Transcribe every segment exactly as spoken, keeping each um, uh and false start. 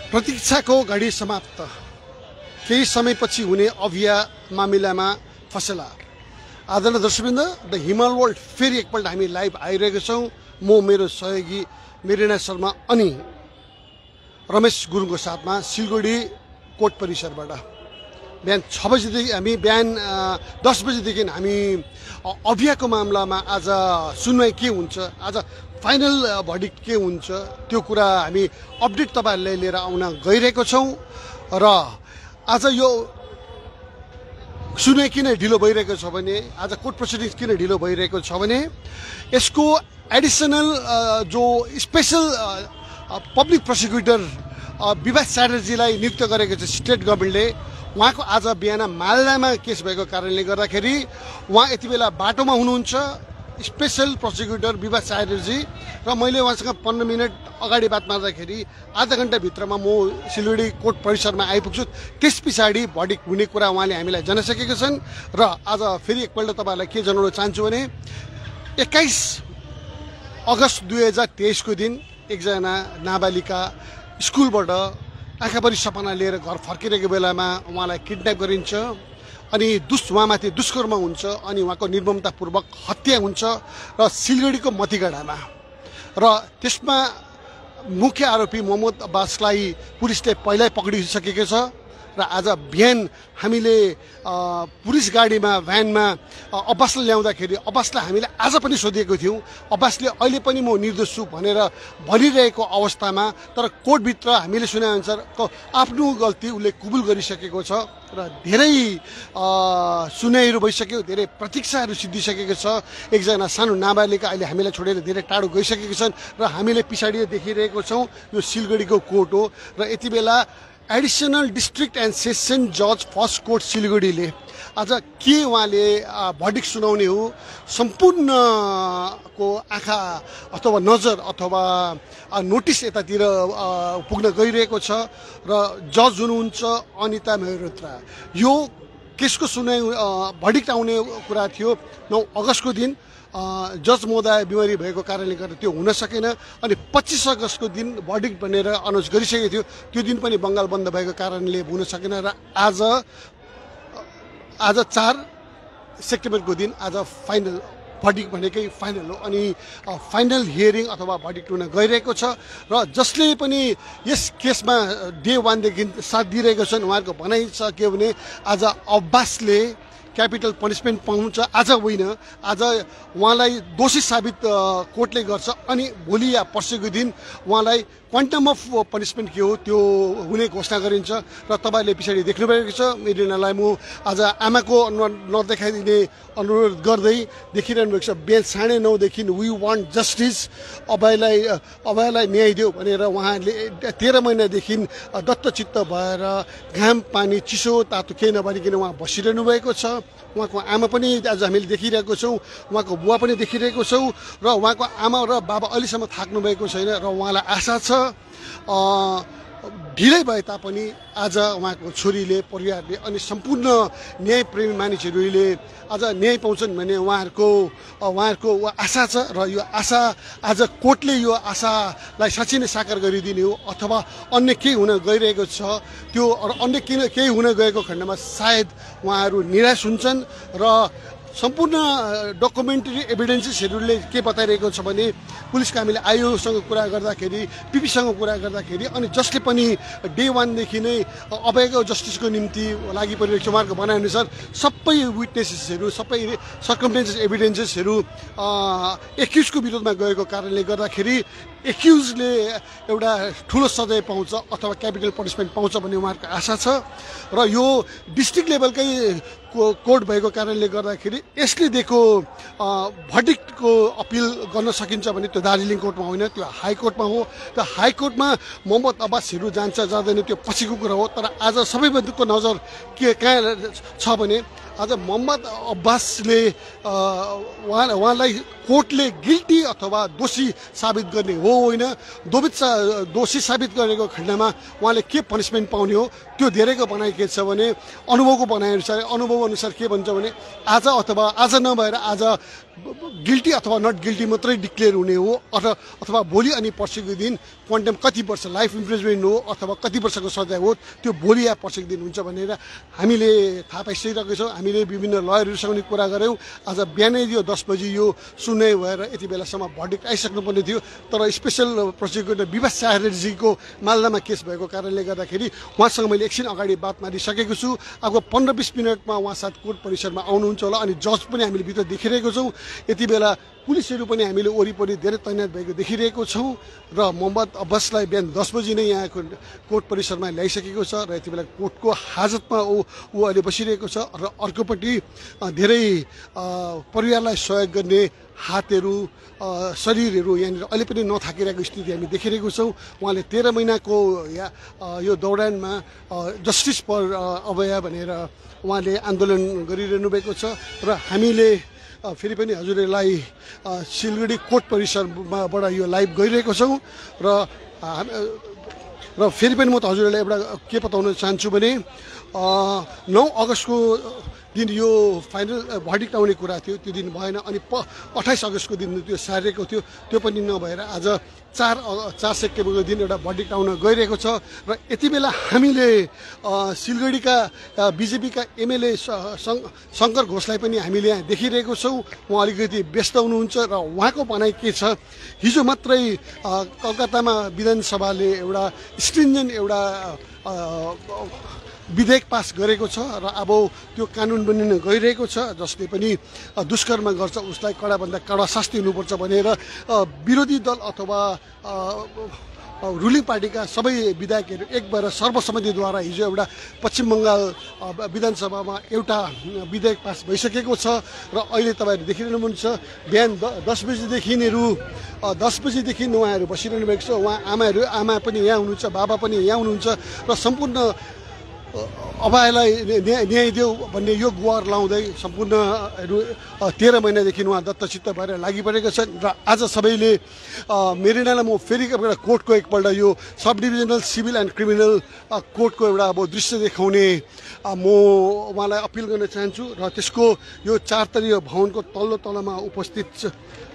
प्रतीक्षाको घडी समाप्त। केही समयपछि हुने अभिया मामिलामा फसेला। आदरणीय दर्शकवृन्द, द हिमाल वर्ल्ड फेरि एकपल्ट हामी लाइभ आइरहेका छौँ। म मेरो सहयोगी मेरिना शर्मा अनि रमेश गुरुङको साथमा सिलगढी कोर्ट परिसरबाट बिहान छ बजीदेखि हामी बिहान दस बजीदेखि हामी अभियाको मामलामा आज सुनवाई के हुन्छ, आज फाइनल भर्डिक्ट के हुन्छ, त्यो कुरा हामी अपडेट तपाईँहरूलाई लिएर आउन गइरहेको छौँ। र आज यो सुनवाई किन ढिलो भइरहेको छ भने, आज कोर्ट प्रोसिडिङ्स किन ढिलो भइरहेको छ भने, यसको एडिसनल जो स्पेसल पब्लिक प्रोसिक्युटर विवाद च्याटर्जीलाई नियुक्त गरेको छ स्टेट गभर्मेन्टले, उहाँको आज बिहान मालदामा केस भएको कारणले गर्दाखेरि उहाँ यति बेला बाटोमा हुनुहुन्छ। स्पेसल प्रोसिक्युटर विवाद च्याटर्जी र मैले उहाँसँग पन्ध्र मिनट अगाडि बात मार्दाखेरि आधा घन्टाभित्रमा म सिलगढी कोर्ट परिसरमा आइपुग्छु। त्यस पछाडि भर्डिक्ट हुने कुरा उहाँले हामीलाई जनाइसकेका छन्। र आज फेरि एकपल्ट तपाईँहरूलाई के जनाउन चाहन्छु भने एक्काइस अगस्त दुई हजार तेइसको दिन एकजना नाबालिका स्कुलबाट आँखाभरि सपना लिएर घर फर्किरहेको बेलामा उहाँलाई किडन्याप गरिन्छ अनि दुस उहाँमाथि दुष्कर्म हुन्छ अनि उहाँको निर्ममतापूर्वक हत्या हुन्छ र सिलगढीको मतिगढामा। र त्यसमा मुख्य आरोपी मोहम्मद अब्बासलाई पुलिसले पहिल्यै पक्रिसकेको छ। र आज बिहान हामीले पुलिस गाडीमा भ्यानमा अब्बासलाई ल्याउँदाखेरि अब्बासलाई हामीले आज पनि सोधेको थियौँ। अब्बासले अहिले पनि म निर्दोष छु भनेर भनिरहेको अवस्थामा तर कोर्टभित्र हामीले सुनेअनुसार आफ्नो गल्ती उसले कबुल गरिसकेको छ र धेरै सुनाइहरू भइसक्यो, धेरै प्रतीक्षाहरू सिद्धिसकेको छ। एकजना सानो नाबालिका अहिले हामीलाई छोडेर धेरै टाढो गइसकेको छन् र हामीले पछाडि देखिरहेको छौँ यो सिलगढीको कोर्ट हो। र यति बेला एडिसनल डिस्ट्रिक्ट एन्ड सेसन जज फर्स्ट कोर्ट सिलगढीले आज के उहाँले भर्डिक्ट सुनाउने हो, सम्पूर्णको आँखा अथवा नजर अथवा नोटिस यतातिर पुग्न गइरहेको छ। र जज हुनुहुन्छ अनिता मेहरोत्रा। यो केसको सुनाइ भर्डिक्ट आउने कुरा थियो नौ अगस्तको दिन। जज महोदय बिमारी भएको कारणले गर्दा त्यो हुन सकेन अनि पच्चिस अगस्तको दिन भर्डिक्ट भनेर अनाउन्स गरिसकेको थियो। त्यो दिन पनि बङ्गाल बन्द भएको कारणले हुन सकेन र आज आज चार सेप्टेम्बरको दिन आज फाइनल भर्डिक्ट भनेकै फाइनल हो अनि फाइनल हियरिङ अथवा भर्डिक्ट हुन गइरहेको छ। र जसले पनि यस केसमा डे वानदेखि साथ दिइरहेको छन् उहाँहरूको भनाइ छ के भने आज अब्बासले क्यापिटल पनिसमेन्ट पाउँछ, आज होइन, आज उहाँलाई दोषी साबित कोर्टले गर्छ अनि भोलि या पर्सिको दिन उहाँलाई क्वान्टम अफ पनिसमेन्ट के हो त्यो हुने घोषणा गरिन्छ। र तपाईँले पछाडि देख्नुभएको छ मेरिनालाई म आज आमाको अनुहार नदेखाइदिने अनुरोध गर्दै देखिरहनु भएको छ। बिहान साढे नौदेखि वी वान्ट जस्टिस, अभयलाई अभयलाई न्याय दियो भनेर उहाँले तेह्र महिनादेखि दत्तचित्त भएर घाम पानी चिसो तातो केही नभनिकन उहाँ बसिरहनु भएको छ। उहाँको आमा पनि आज हामीले देखिरहेको छौँ, उहाँको बुवा पनि देखिरहेको छौँ र उहाँको आमा र बाबा अहिलेसम्म थाक्नु भएको छैन र उहाँलाई आशा छ ढिलै भए तापनि आज उहाँको छोरीले परिवारले अनि सम्पूर्ण न्यायप्रेमी मानिसहरूले आज न्याय पाउँछन् भन्ने उहाँहरूको उहाँहरूको आशा छ। र यो आशा आज कोर्टले यो आशालाई साँच्चै नै साकार गरिदिने हो अथवा अन्य केही हुन गइरहेको छ त्यो अन्य किन केही हुन गएको खण्डमा सायद उहाँहरू निराश हुन्छन्। र सम्पूर्ण डकुमेन्ट्री एभिडेन्सेसहरूले के बताइरहेको छ भने पुलिसको हामीले आयोसँग कुरा गर्दाखेरि पिपीसँग कुरा गर्दाखेरि अनि जसले पनि डे वानदेखि नै अभयको जस्टिसको निम्ति लागि परिरहेको छ उहाँहरूको भनाइअनुसार सबै विटनेसेसहरू सबै सर्कमस्टेन्सेस एभिडेन्सेसहरू एक्युजको विरोधमा गएको कारणले गर्दाखेरि एक्युजले एउटा ठुलो सजाय पाउँछ अथवा क्यापिटल पनिसमेन्ट पाउँछ भन्ने उहाँहरूको आशा छ। र यो डिस्ट्रिक्ट लेभलकै कोर्ट भएको कारणले गर्दाखेरि यसले दिएको भर्डिक्टको अपिल गर्न सकिन्छ भने त्यो दार्जिलिङ कोर्टमा होइन, त्यो हाइकोर्टमा हो। त्यो हाइकोर्टमा मोहम्मद अब्बासहरू जान्छ जाँदैन त्यो पछिको कुरा हो। तर आज सबैभन्दाको नजर के कहाँ छ भने आज मोहम्मद अब्बासले उहाँ उहाँलाई कोर्टले गिल्टी अथवा दोषी साबित गर्ने हो होइन, दोषी दोषी साबित गरेको खण्डमा उहाँले के पनिसमेन्ट पाउने हो त्यो धेरैको भनाइ के छ भने अनुभवको भनाइअनुसार अनुभव अनुसार के भन्छ भने आज अथवा आज नभएर आज गिल्टी अथवा नट गिल्टी मात्रै डिक्लेयर हुने हो अथवा अथवा भोलि अनि पर्सिको दिन क्वान्टम कति वर्ष लाइफ इम्प्रिजमेन्ट हो अथवा कति वर्षको सजाय हो त्यो भोलि या पर्सिको दिन हुन्छ भनेर हामीले थाहा पाइसकिरहेको छौँ। हामीले विभिन्न लयरहरूसँग पनि कुरा गऱ्यौँ। आज बिहानै यो दस बजी यो सुनवाई भएर यति बेलासम्म भर्डिक्ट आइसक्नुपर्ने थियो, तर स्पेसल प्रोसिक्युटर विभास च्याटर्जीको मालदामा केस भएको कारणले गर्दाखेरि उहाँसँग मैले एकछिन अगाडि बात मारिसकेको छु। अब पन्ध्र बिस मिनटमा उहाँ साथ कोर्ट परिसरमा आउनुहुन्छ होला अनि जज पनि हामीले भित्र देखिरहेको छौँ। यति बेला पुलिसहरू पनि हामीले वरिपरि धेरै तैनात भएको देखिरहेको छौँ र मोहम्मद अब्बासलाई बिहान दस बजी नै यहाँ कोर्ट परिसरमा ल्याइसकेको छ र यति बेला कोर्टको हाजतमा ऊ ऊ अहिले बसिरहेको छ र अर्कोपट्टि धेरै परिवारलाई सहयोग गर्ने हातहरू शरीरहरू यहाँनिर अहिले पनि नथाकिरहेको स्थिति हामी देखिरहेको छौँ। उहाँले तेह्र महिनाको या यो दौडानमा जस्टिस फर अभय भनेर उहाँले आन्दोलन गरिरहनु भएको छ र हामीले फेरि पनि हजुरहरूलाई सिलगढी कोर्ट परिसरबाट यो लाइभ गरिरहेको छौँ र र फेरि पनि म त हजुरहरूलाई एउटा के बताउन चाहन्छु भने नौ अगस्तको दिन यो फाइनल भर्डिक्ट आउने कुरा थियो, त्यो दिन भएन। अनि प अठाइस अगस्तको दिन त्यो सारिएको थियो, त्यो पनि नभएर आज चार चार सेप्टेम्बरको दिन एउटा भर्डिक्ट आउन गइरहेको छ र यति बेला हामीले सिलगढीका बिजेपीका एमएलए शङ्कर घोषलाई पनि हामीले यहाँ देखिरहेको छौँ। उहाँ अलिकति व्यस्त हुनुहुन्छ र उहाँको भनाइ के छ, हिजो मात्रै कलकत्तामा विधानसभाले एउटा स्ट्रिन्जेन्ट एउटा विधेयक पास गरेको छ र अब त्यो कानुन बनिन गइरहेको छ, जसले पनि दुष्कर्म गर्छ उसलाई कडाभन्दा कडा शास्ति हुनुपर्छ भनेर विरोधी दल अथवा रुलिङ पार्टीका सबै विधायकहरू एक भएर सर्वसम्मतिद्वारा हिजो एउटा पश्चिम बङ्गाल विधानसभामा एउटा विधेयक पास भइसकेको छ र अहिले तपाईँहरू देखिरहनुहुन्छ बिहान दस बजीदेखिहरू दस बजीदेखि उहाँहरू बसिरहनु भएको छ। उहाँ आमाहरू आमा पनि यहाँ हुनुहुन्छ, बाबा पनि यहाँ हुनुहुन्छ र सम्पूर्ण अभयलाई न्याय देऊ भन्ने यो गुहार लाउँदै सम्पूर्णहरू तेह्र महिनादेखि उहाँ दत्तचित्त भएर लागिपरेका छन् र आज सबैले मेरिनालाई म फेरि एउटा कोर्टको एकपल्ट यो sub divisional civil and criminal कोर्टको एउटा अब दृश्य देखाउने म उहाँलाई अपिल गर्न चाहन्छु र त्यसको यो चार तलीय भवनको तल्लो तलामा उपस्थित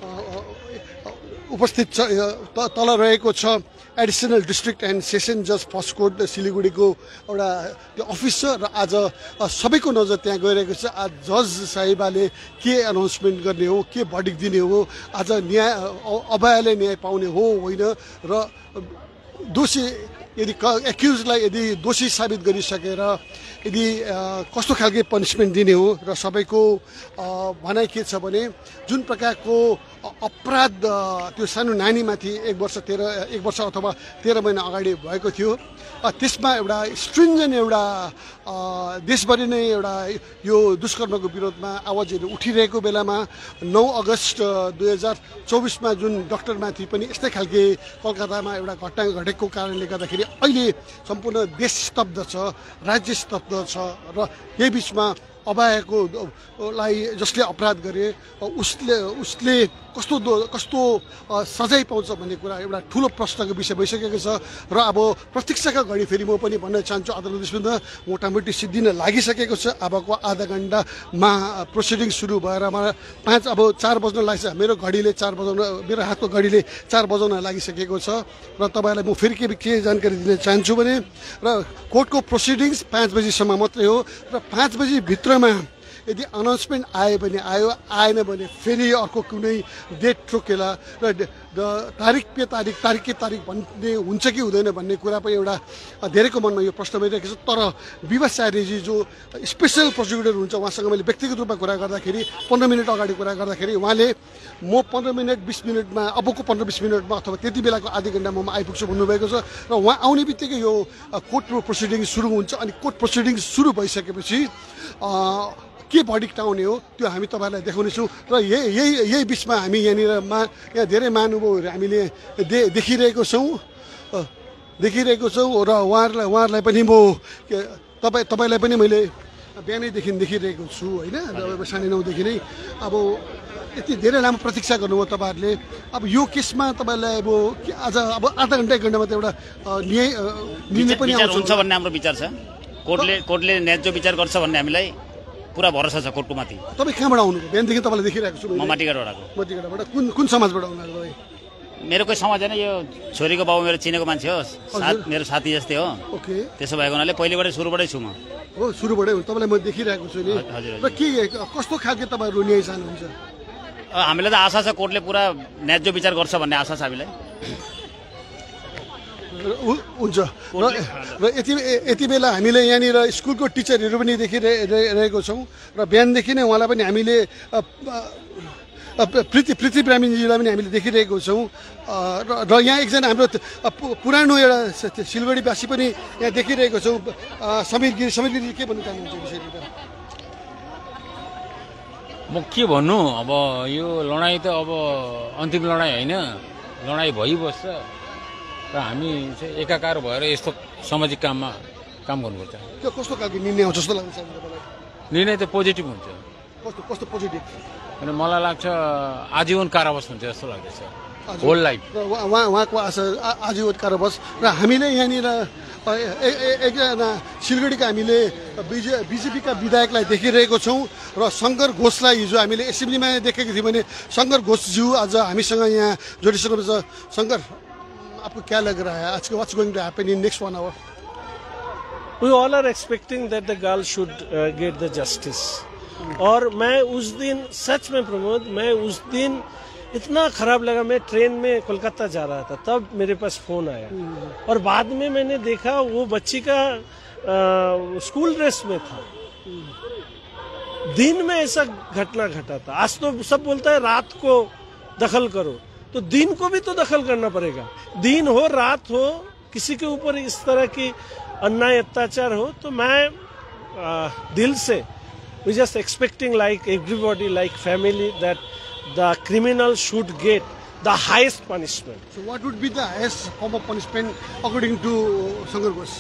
उपस्थित छ तल रहेको छ एडिसनल डिस्ट्रिक्ट एन्ड सेसन जज फर्स्ट कोर्ट सिलिगुडीको एउटा त्यो अफिस छ र आज सबैको नजर त्यहाँ गइरहेको छ। आज जज साहिबाले के अनाउन्समेन्ट गर्ने हो, के भर्डिक्ट दिने हो, आज न्याय अभयले न्याय पाउने हो होइन र दोषी यदि एक्युजलाई यदि दोषी साबित गरिसकेर यदि कस्तो खालके पनिसमेन्ट दिने हो र सबैको भनाइ के छ भने जुन प्रकारको अपराध त्यो सानो नानीमाथि एक वर्ष तेह्र एक वर्ष अथवा तेह्र महिना अगाडि भएको थियो, त्यसमा एउटा स्ट्रिन्जेन्ट एउटा देशभरि नै एउटा यो दुष्कर्मको विरोधमा आवाजहरू उठिरहेको बेलामा नौ अगस्त दुई हजार चौबिसमा जुन डक्टरमाथि पनि यस्तै खालके कलकत्तामा एउटा घटना घटेको कारणले गर्दाखेरि अहिले सम्पूर्ण देश स्तब्ध छ, राज्य स्तब्ध छ र यही बिचमा अभयको लाई जसले अपराध गरे उसले उसले कस्तो कस्तो सजाय पाउँछ भन्ने कुरा एउटा ठुलो प्रश्नको विषय भइसकेको छ र अब प्रतीक्षाका घडी फेरि म पनि भन्न चाहन्छु अदालतमा मोटामोटी सिद्धिन लागिसकेको छ। अबको आधा घन्टामा प्रोसिडिङ सुरु भएर पाँच अब चार बज्न लाग्छ, मेरो घडीले चार बजाउन मेरो हातको घडीले चार बजाउन लागिसकेको छ र तपाईँलाई म फेरि के के जानकारी दिन चाहन्छु भने र कोर्टको प्रोसिडिङ्स पाँच बजीसम्म मात्रै हो र पाँच बजी भित्रमा यदि अनाउन्समेन्ट आयो भने आयो, आएन भने फेरि अर्को कुनै डेट तोकेला र तारिक पे तारिक तारिक के तारिक भन्ने हुन्छ कि हुँदैन भन्ने कुरा पनि एउटा धेरैको मनमा यो प्रश्न भइरहेको छ। तर विभास च्याटर्जी जो स्पेसल प्रोसिक्युटर हुन्छ उहाँसँग मैले व्यक्तिगत रूपमा कुरा गर्दाखेरि पन्ध्र मिनट अगाडि कुरा गर्दाखेरि उहाँले म पन्ध्र मिनट बिस मिनटमा अबको पन्ध्र बिस मिनटमा अथवा त्यति बेलाको आधी घन्टामा म आइपुग्छु भन्नुभएको छ र उहाँ आउने बित्तिकै यो कोर्टको प्रोसिडिङ सुरु हुन्छ अनि कोर्ट प्रोसिडिङ सुरु भइसकेपछि के भर्डिक्ट आउने हो त्यो हामी तपाईँहरूलाई देखाउनेछौँ र यही यही यही बिचमा हामी यहाँनिर मा यहाँ धेरै महानुभावहरू हामीले दे देखिरहेको छौँ देखिरहेको छौँ र उहाँहरूलाई उहाँहरूलाई पनि म तपाईँ तपाईँलाई पनि मैले बिहानैदेखि देखिरहेको छु होइन, साढे नौदेखि नै अब यति धेरै लामो प्रतीक्षा गर्नुभयो तपाईँहरूले। अब यो केसमा तपाईँलाई अब आज अब आधा घन्टा एक घन्टामा त एउटा न्याय निर्णय पनि आउँछ भन्ने हाम्रो विचार छ। कोर्टले कोर्टले न्याय्य विचार गर्छ भन्ने हामीलाई पुरा भरोसा छ कोर्टको माथि। तपाईँ कहाँबाट आउनुभयो? बिहानदेखि तपाईँलाई देखिरहेको छु म माटीघाटबाट आएको। माटीघाटबाट। कुन कुन समाजबाट आउनुभयो तपाईँ? मेरो कोही समाज होइन, यो छोरीको बाबु मेरो चिनेको मान्छे हो, साथ मेरो साथी जस्तै हो। ओके। त्यसो भएको हुनाले पहिलेबाटै सुरुबाटै छु म। हो, सुरुबाटै हो। तपाईँलाई म देखिरहेको छु नि। हजुर। र के कस्तो खालको तपाईँहरू न्याय चाहनुहुन्छ? हामीलाई त आशा छ कोर्टले पुरा न्याय्य विचार गर्छ भन्ने आशा छ हामीलाई। हुन्छ। र र यति यति बेला हामीले यहाँनिर स्कुलको टिचरहरू पनि देखिरहेको छौँ र बिहानदेखि नै उहाँलाई पनि हामीले प्रीति प्रीति ब्राह्मणजीलाई पनि हामीले देखिरहेको छौँ र यहाँ एकजना हाम्रो पुरानो एउटा सिलगढीवासी पनि यहाँ देखिरहेको छौँ, समीर गिरी। समीर गिरी के भन्नु चाहनुहुन्छ विषयमा? म के भन्नु, अब यो लडाइँ त अब अन्तिम लडाइँ होइन, लडाइँ भइबस्छ र हामी चाहिँ एकाकार भएर यस्तो सामाजिक काममा काम गर्नुपर्छ। त्यो कस्तो खालको निर्णय हो जस्तो लाग्छ तपाईँलाई? निर्णय त पोजिटिभ हुन्छ। कस्तो कस्तो पोजिटिभ? अनि मलाई लाग्छ आजीवन कारावास हुन्छ जस्तो लाग्दैछ, होल लाइफ। उहाँ उहाँको आशा आजीवन कारावास। र हामीले यहाँनिर एकजना सिलगढीका हामीले बिजे बिजेपीका विधायकलाई देखिरहेको छौँ र शङ्कर घोषलाई हिजो हामीले एसेम्ब्लीमा देखेको थियौँ भने शङ्कर घोषज्यू आज हामीसँग यहाँ जोडिसक्नुहुन्छ। शङ्कर, आपको क्या लग रहा है आज what's going to happen in next one hour? We all are expecting that the girl should uh, get the justice. और मैं उस दिन सच में प्रमोद, मैं उस दिन इतना खराब लगा, मैं ट्रेन में कोलकाता जा रहा था तब मेरे पास फोन आया और बाद में मैंने देखा वो बच्ची का आ, स्कूल ड्रेस में था। दिन में ऐसा घटना घटा था। आज तो सब बोलता है रात को दखल करो, तो दिन को भी तो दखल करना पड़ेगा। दिन हो रात हो, किसी के ऊपर इस तरह की अन्याय अत्याचार हो तो मैं आ, दिल से we just expecting like everybody, like family, that the criminal should get the highest punishment. So what would be the highest form of punishment according to Shankar Ghosh?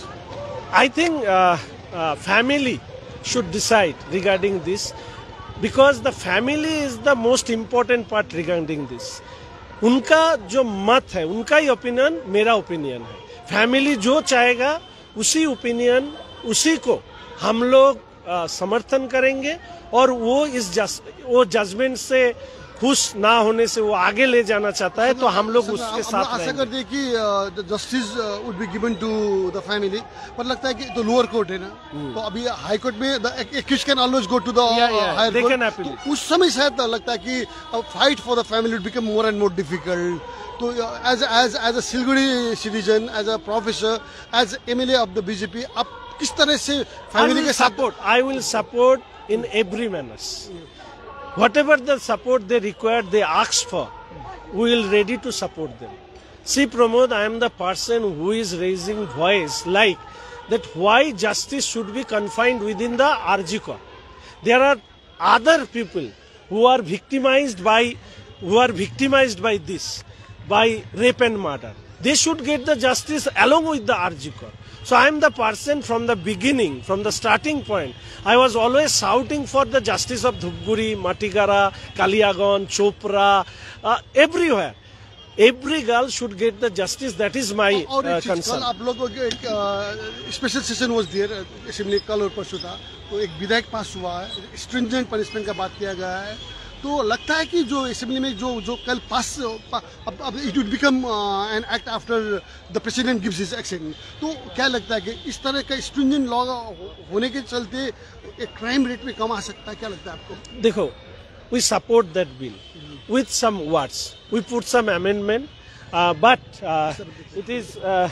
I think uh, uh, family should decide regarding this, because the family is the most important part regarding this. उनका जो मत है, उनका ही opinion मेरा opinion है। Family जो चाहेगा उसी ओपिनियन, उसी को हम लोग समर्थन करेंगे और वो इस जज, वो जजमेंट से खुश ना होने से वो आगे ले जाना चाहता है तो हम लोग उसके साथ रहेंगे। आशा करते हैं कि justice would be given to the family, पर लगता है कि तो लोअर कोर्ट है ना, तो अभी हाई कोर्ट में the accused can always go to the higher court. उस समय शायद लगता है कि fight for the family would become more and more difficult. तो as as as a Siliguri citizen, as a professor, as MLA of the BJP, आप किस तरह से फैमिली के support? I will support in every manners, whatever the support they require, they ask for, we will ready to support them. See Pramod, I am the person who is raising voice like that why justice should be confined within the R G court. There are other people who are victimized by, who are victimized by this, by rape and murder. They should get the justice along with the R G court. So I am the person from the beginning, from the starting point, I was always shouting for the justice of Dhupguri, Matigara, Kaliagan, Chopra, uh, everywhere. Every girl should get the justice. That is my uh, concern. कल आप लोगों के एक special session was there assembly, कल और परसों था, तो एक विधेयक पास हुआ है, स्ट्रिंजेंट पनिशमेंट का बात किया गया है। तो लगता है कि जो असेंबली में जो जो कल पास, अब अब it would become an act after the president gives his action. तो क्या लगता है कि इस तरह का स्ट्रिंजेंट लॉ होने के चलते एक क्राइम रेट में कम आ सकता है? क्या लगता है आपको? देखो, we support that bill with some words. We put some amendment, uh, but uh, it is uh,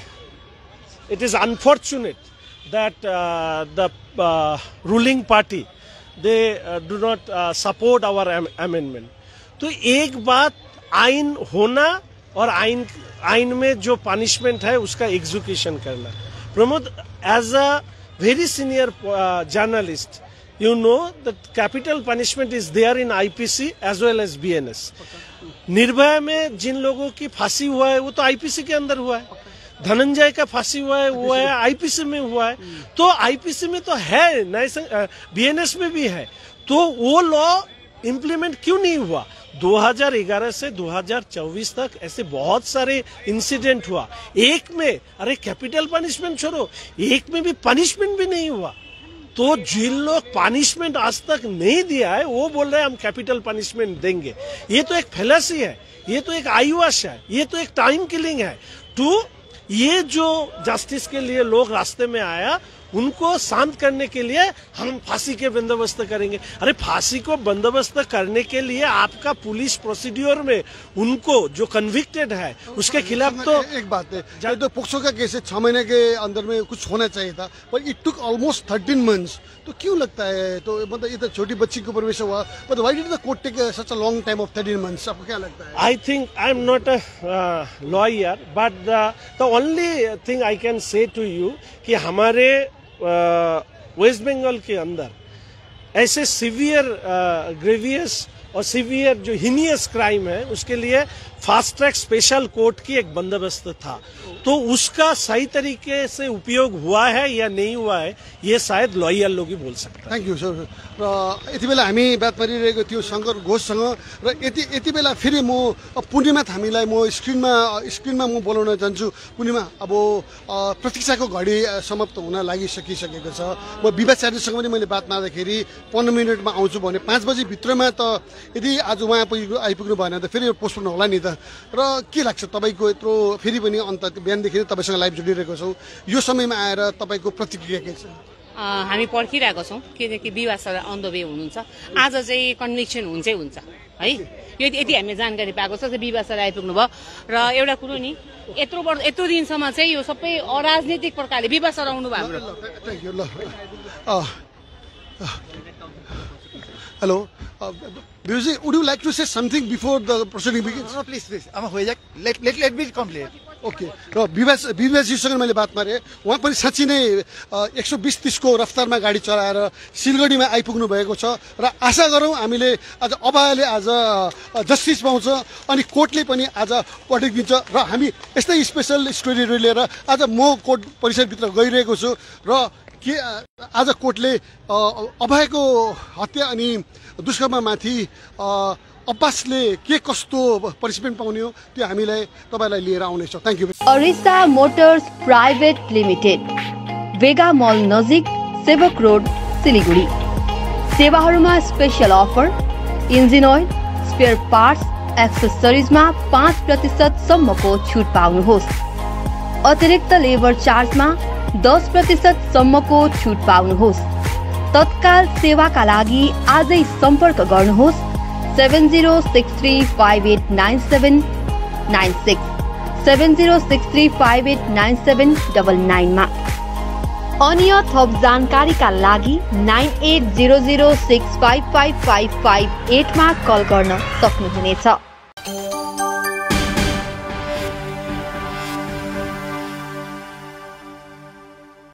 it is unfortunate that uh, the uh, ruling party they uh, do not uh, support our am amendment. तो एक बात आइन होना और आइन आइन में जो पनिशमेंट है उसका एग्जीक्यूशन करना। Pramod, as a very senior journalist, you know that capital punishment is there in I P C as well as B N S. Nirbhaya में जिन लोगों की फांसी हुआ है वो तो I P C के अंदर हुआ है, धनंजय का फांसी हुआ है वो है I P C में हुआ है, तो I P C में तो है, B N S में भी है, तो वो लॉ इम्प्लीमेंट क्यों नहीं हुआ? दो हज़ार ग्यारह से दो हज़ार चौबीस तक ऐसे बहुत सारे इंसिडेंट हुआ, एक में अरे कैपिटल पनिशमेंट छोड़ो, एक में भी पनिशमेंट भी नहीं हुआ। तो जिन लोग पनिशमेंट आज तक नहीं दिया है वो बोल रहे हैं हम कैपिटल पनिशमेंट देंगे। ये तो एक फेलसी है, ये तो एक आईवाश है, ये तो एक टाइम किलिंग है। टू ये जो जस्टिस के लिए लोग रास्ते में आया उनको शांत करने के लिए हम फांसी के बंदोबस्त करेंगे। अरे फांसी को बंदोबस्त करने के लिए आपका पुलिस प्रोसीड्योर में उनको जो कन्विक्टेड है उसके खिलाफ तो एक बात है, तो पोक्सो का केस है, छह महीने के अंदर में कुछ होना चाहिए था, पर it took almost thirteen months. तो क्यों लगता है, तो मतलब ये तो छोटी बच्ची के ऊपर वैसे हुआ, but why did the court take such a long time of thirteen months? आपको क्या लगता है? I think I am not a lawyer, but the only thing I can say to you कि हमारे वेस्ट बंगाल के अंदर ऐसे सिवियर ग्रेवियस और सिवियर जो हिनियस क्राइम है उसके लिए फास्ट ट्रैक स्पेशल कोर्ट की एक बंदोबस्त था। तो उसका सही तरीके से उपयोग हुआ है या नहीं हुआ है ये शायद लॉयर लोग ही बोल सकते हैं। Thank you sir. र यति बेला हामी बात मारिरहेको थियो शङ्कर घोषसँग र यति यति बेला फेरि म पूर्णिमा थामीलाई म स्क्रिनमा स्क्रिनमा म बोलाउन चाहन्छु। पूर्णिमा, अब प्रतीक्षाको घडी समाप्त हुन लागिसकिसकेको छ। म विवाद चार्यसँग पनि मैले बात मार्दाखेरि पन्ध्र मिनटमा आउँछु भने पाँच बजी भित्रमा त यदि आज उहाँ आइपुग्नु आइपुग्नु भएन त फेरि पोस्टपोन होला नि त। र के लाग्छ तपाईँको यत्रो फेरि पनि अन्त बिहानदेखि नै तपाईँसँग लाइभ जोडिरहेको छौँ, यो समयमा आएर तपाईँको प्रतिक्रिया के छ? हामी पर्खिरहेको छौँ किनकि विवाद सर अन द वे हुनुहुन्छ। आज चाहिँ कन्भिक्सन हुन्छै हुन्छ है, यो यति हामीले जानकारी पाएको छ। विवाद सर आइपुग्नु भयो र एउटा कुरो नि यत्रो वर्ष यत्रो दिनसम्म चाहिँ यो सबै अराजनीतिक प्रकारले विवाद सर आउनु भयो। Thank you. ल hello Biruji, would you like to say something before the proceeding begins? No, no, please, please. I'm a Hoyak. Let, let, let me complete. Okay. र विवास विवासजीसँग मैले बात मारेँ, उहाँ पनि साँच्ची नै एक सौ बिस तिसको रफ्तारमा गाडी चलाएर सिलगढीमा आइपुग्नु भएको छ र आशा गरौँ हामीले आज अबले आज जस्टिस पाउँछ अनि कोर्टले पनि आज भर्डिक्ट दिन्छ। र हामी यस्तै स्पेसल स्टोरीहरू लिएर आज म कोर्ट परिसरभित्र गइरहेको छु र के आज कोर्टले अभयको हत्या अनि दुष्कर्ममाथि अब्बासले के कस्तो पनिशमेन्ट पाउने हो त्यो हामीलाई तपाईलाई लिएर आउनेछौँ। Thank you. Arisa motors private limited, Vega mall नजिक, सेवक रोड, सिलिगुडी। सेवाहरूमा special offer, engine oil, spare parts, एक्सेसरिजमा पाँच प्रतिशत सम्मको छुट पाउनुहोस्। अतिरिक्त लेबर चार्जमा दस प्रतिशत सम्मको छुट पाउनुहोस्। तत्काल सेवाका लागि आजै सम्पर्क गर्नुहोस् seven zero six three five eight nine seven nine six seven zero six three five eight nine seven double nine मा। अन्य थप जानकारीका लागि nine eight zero zero six five five five five eight मा कल गर्न सक्नुहुनेछ।